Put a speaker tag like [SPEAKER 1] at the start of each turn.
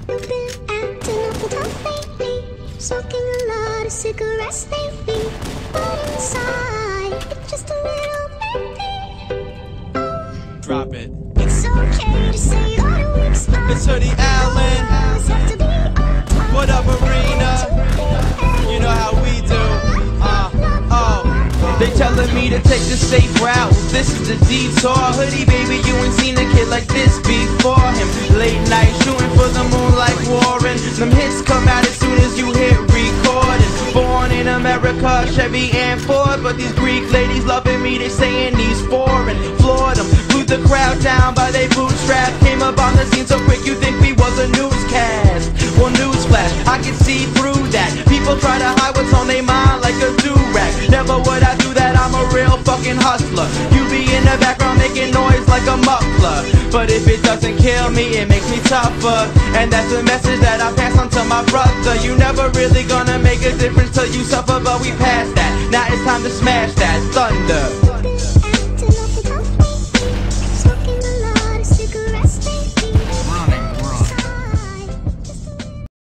[SPEAKER 1] You've been acting awful tough lately, smoking a lot of cigarettes lately, but inside it's just a little baby. Oh,
[SPEAKER 2] Drop it.
[SPEAKER 1] it's okay to say you got a weak spot.
[SPEAKER 2] It's Hoodie Allen.
[SPEAKER 1] Always have to be on top.
[SPEAKER 2] What up, Arena? You know how we do. They telling me to take the safe route. This is the detour. Hoodie, baby, you ain't seen a kid like this before him. Late night shooting for the moon like Warren. Them hits come out as soon as you hit recording. Born in America, Chevy and Ford, but these Greek ladies loving me. They saying he's foreign. Floored them, glued the crowd down by they bootstraps. Came up on the scene so quick you think we was a newscast. Well, newsflash, I can see through that. People try to hide what's on their mind like a do-rag. Never would I do that, I'm a real fucking hustler. You be in the background making noise like a muffler, but if it doesn't kill me, it makes me tougher. And that's the message that I pass on to my brother. You never really gonna make a difference till you suffer, but we passed that. Now it's time to smash that thunder.